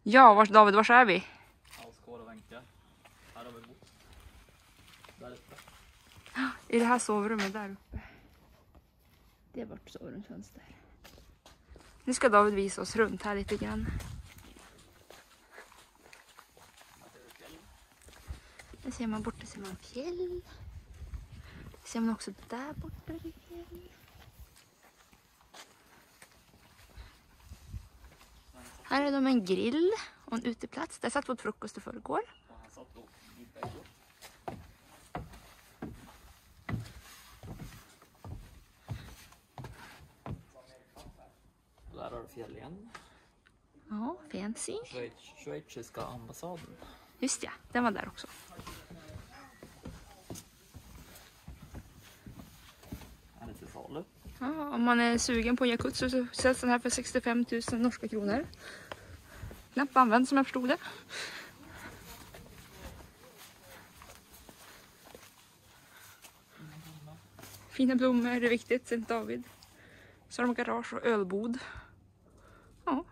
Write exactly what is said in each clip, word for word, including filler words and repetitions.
Ja, vars David, vars är vi? Skål och Wenke. Här har vi bott. Där uppe. I det här sovrummet där uppe. Det är vårt sovrumsfönster. Nu ska David visa oss runt här lite grann. Där ser man borta, ser man fjäll. Där ser man också där borta i fjäll. Här är de en grill och en uteplats. Där satt vårt frukost i förrgår. Där har du fjäll igen. Ja, fancy. Schweiz, schweiziska ambassaden. Just ja, den var där också. Här är till salu. Ja, om man är sugen på jacuzzi så säljs den här för sextiofem tusen norska kronor. Knappt använd som jag förstod det. Fina blommor, det är viktigt, Sankt David. Så har de garage och ölbod. Ja.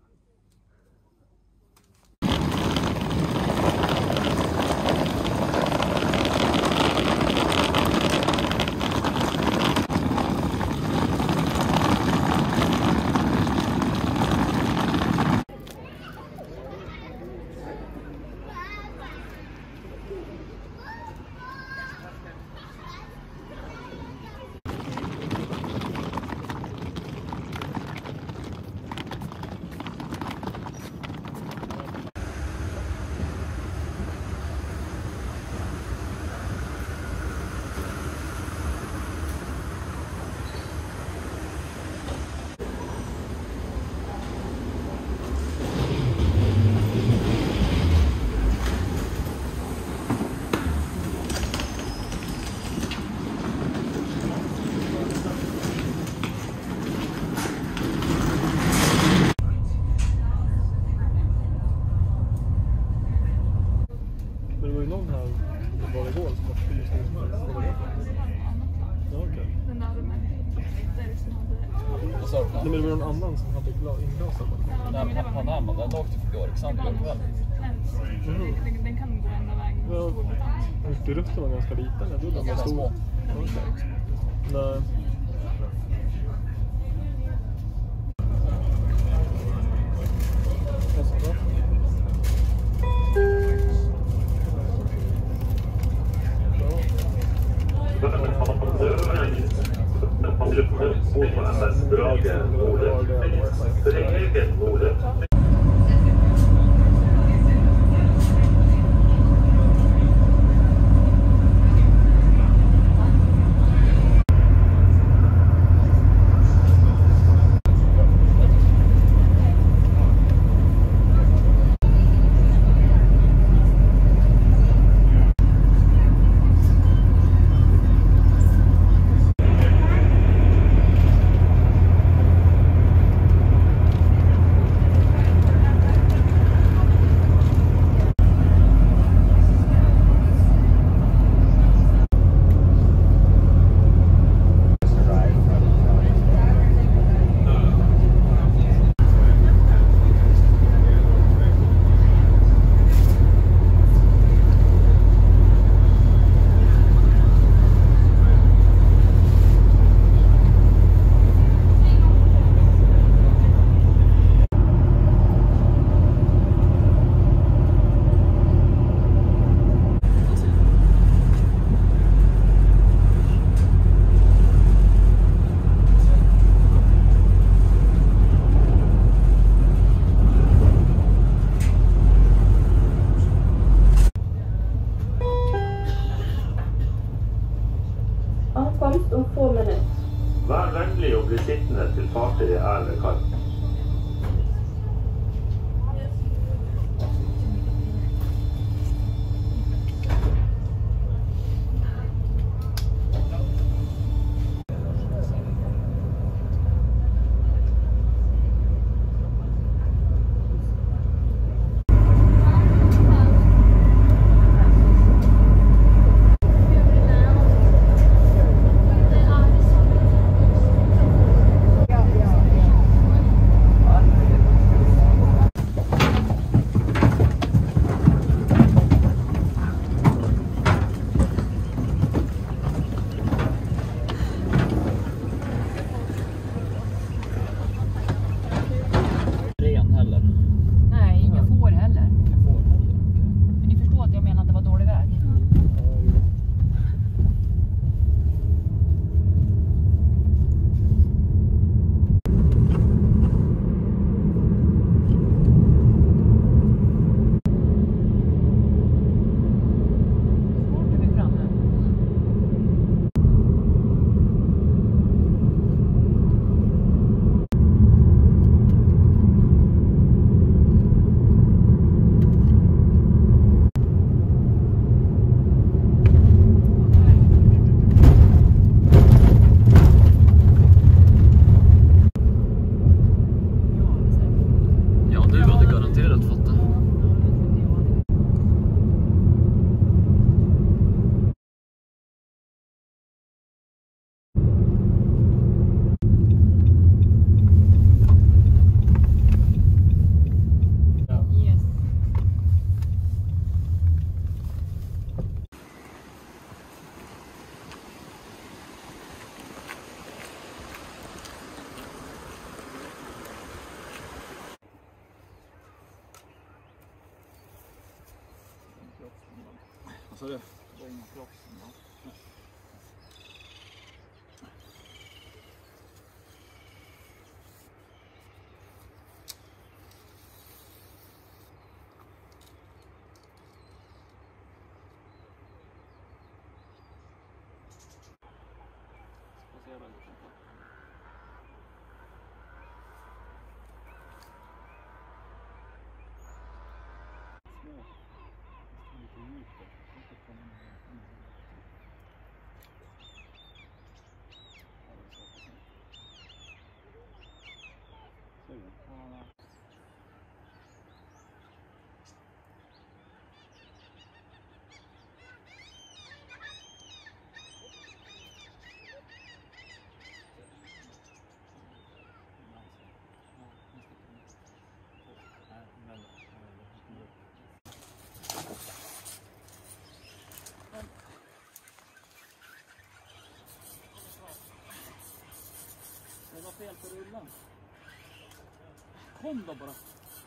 Nej, men det var någon annan som hade inglasat. Den Panama, den åkte förbi Alexander ikväll. Mm. Den, den kan gå ända vägen. Ja, rutten var ganska liten. Jag trodde den var stor. Okay. Nej. Ankomst om få minutter. Vær vennlig å bli sittende til fartøyet er ved kai. sa du? Regnproffs. Ja. Det var fel på rullen. Kom då bara.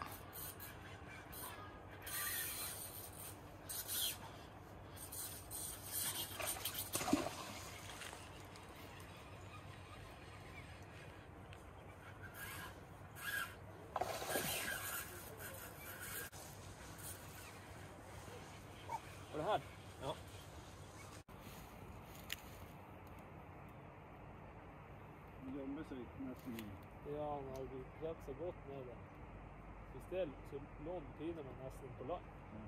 Var det här? Ja. Gömmer sig nästan in. Ja, han har ju rätt så gott med det. Istället så lång tid man nästan på land.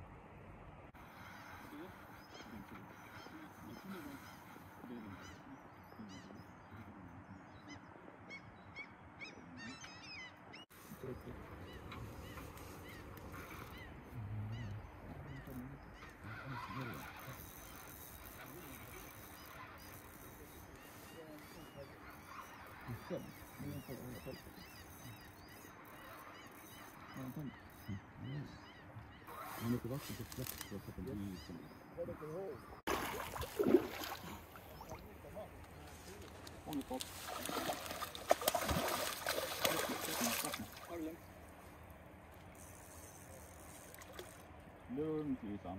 Men det var vatten på släpp så att det blir som... Håll på. Lugnt ytan.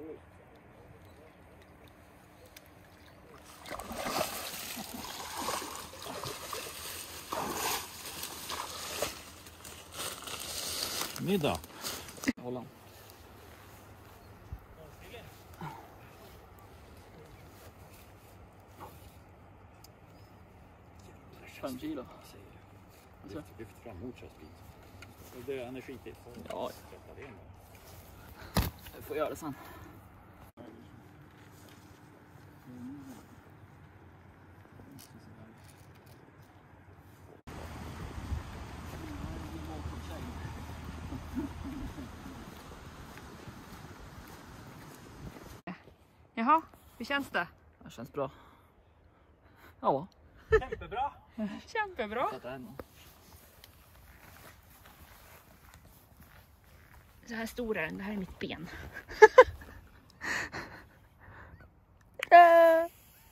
Middag. Hålla. Fem kilo. Lyft, lyft fram motköttbit. Det är energitigt. Ja. Jag får göra det sen. Jaha, hur känns det? Det känns bra. Ja. Jättebra! Kämpebra. Så här stor är den, det här är mitt ben. Ja.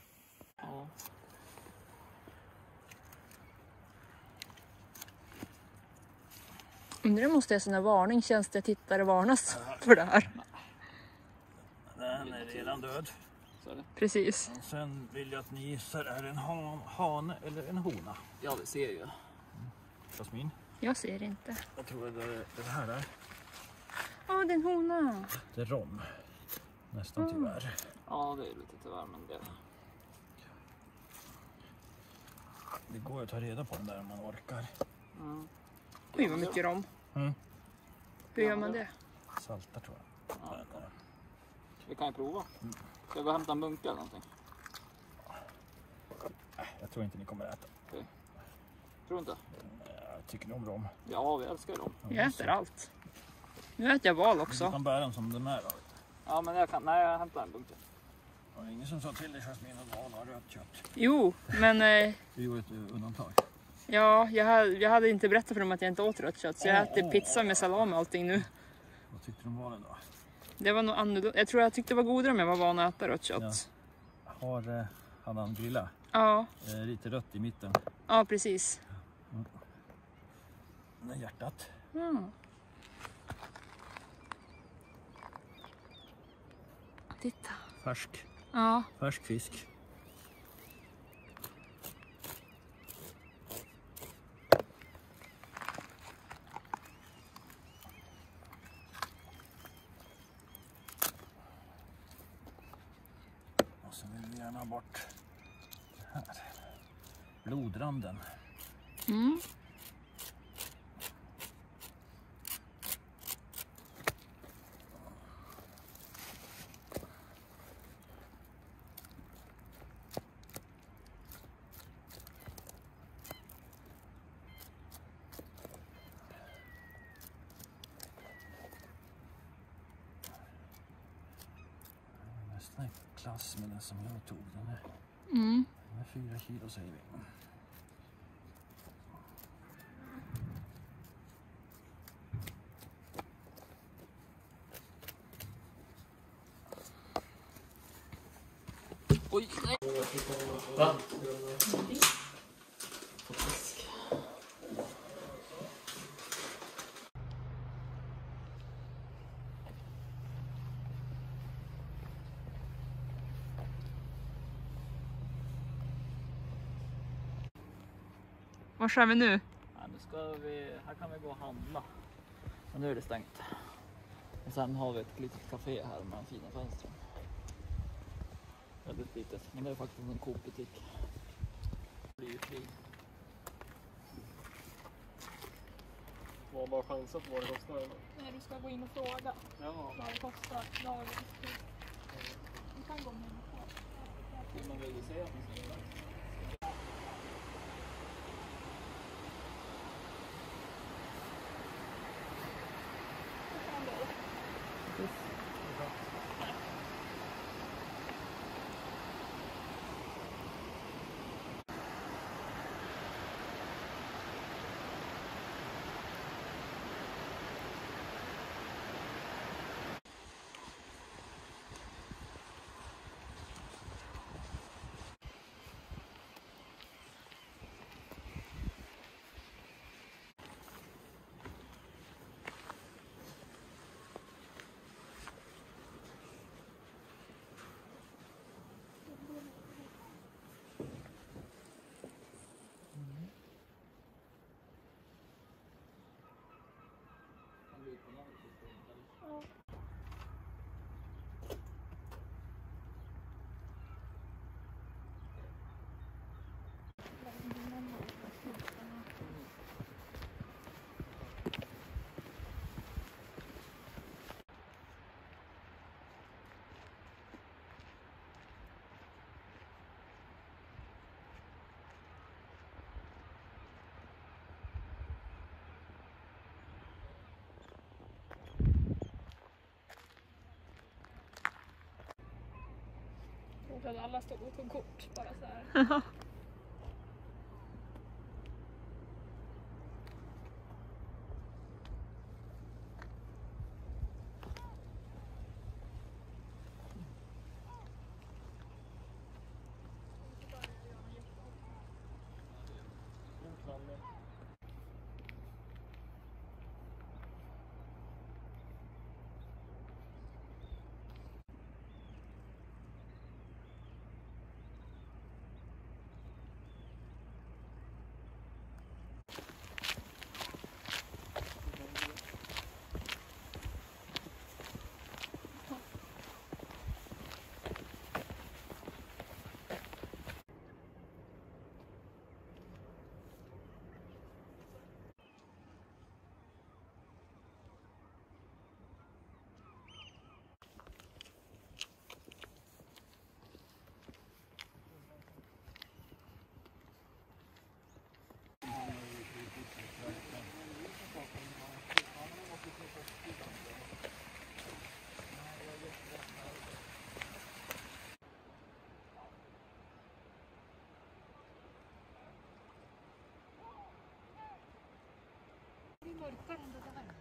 Undrar om måste jag sån här varning, tjänstetittare varnas för det här. Den är redan död. Precis. Och sen vill jag att ni gissar, är det en han, hane eller en hona? Ja, det ser ju. Jasmin? Jag ser inte. Jag tror att det är det här är. Ja, det är en hona. Det är rom. Nästan tyvärr. Ja, det är lite tyvärr, men det... Det går ju att ta reda på den där om man orkar. Mm. Oj, vad mycket rom. Mm. Hur gör man det? Saltar tror jag. Ja. Men, eh, Vi kan ju prova. Ska jag gå och hämta en bunke eller någonting? jag tror inte ni kommer äta. Tror du inte? Jag tycker ni om rom? Ja, vi älskar dem. Jag äter allt. Nu äter jag val Du också. kan bära dem som de är då. Ja, men jag kan... Nej, jag hämtar en bunke. Det var ingen som sa till dig Jasmin att val har rött kött. Jo, men eh, Det gjorde ett undantag. ja, jag hade, jag hade inte berättat för dem att jag inte åt rött kött. Så jag Åh, äter åh. pizza med salami och allting nu. Vad tyckte du om valen då? Det var nog annorlunda. Jag tror jag tyckte det var godare om jag var van att äta rött kött. Har eh, hade han grillat? Ja, Eh, lite rött i mitten. ja precis. Det är hjärtat. Mm. Titta. Färsk. Ja. Färsk fisk. Och så vill vi gärna ha bort här. Blodranden. Mm. Nästan i klass med den som jag tog. Den är, Mm. den är fyra kilo säger vi. Oj, nej. Va? Vad kör vi nu? Ja, nu ska vi, här kan vi gå och handla. Men nu är det stängt. Och sen har vi ett litet café här med fina fönster. Väldigt litet, men det är faktiskt en Coop-butik. Det blir ju fri. Var bara chansa på vad det kostar eller? Nej, du ska gå in och fråga Jaha. vad det kostar dagen. Du kan gå med mig på. Vill man väl säga att man ska göra? Jag tror att alla stod och tog kort bara så här. mörkare än det där.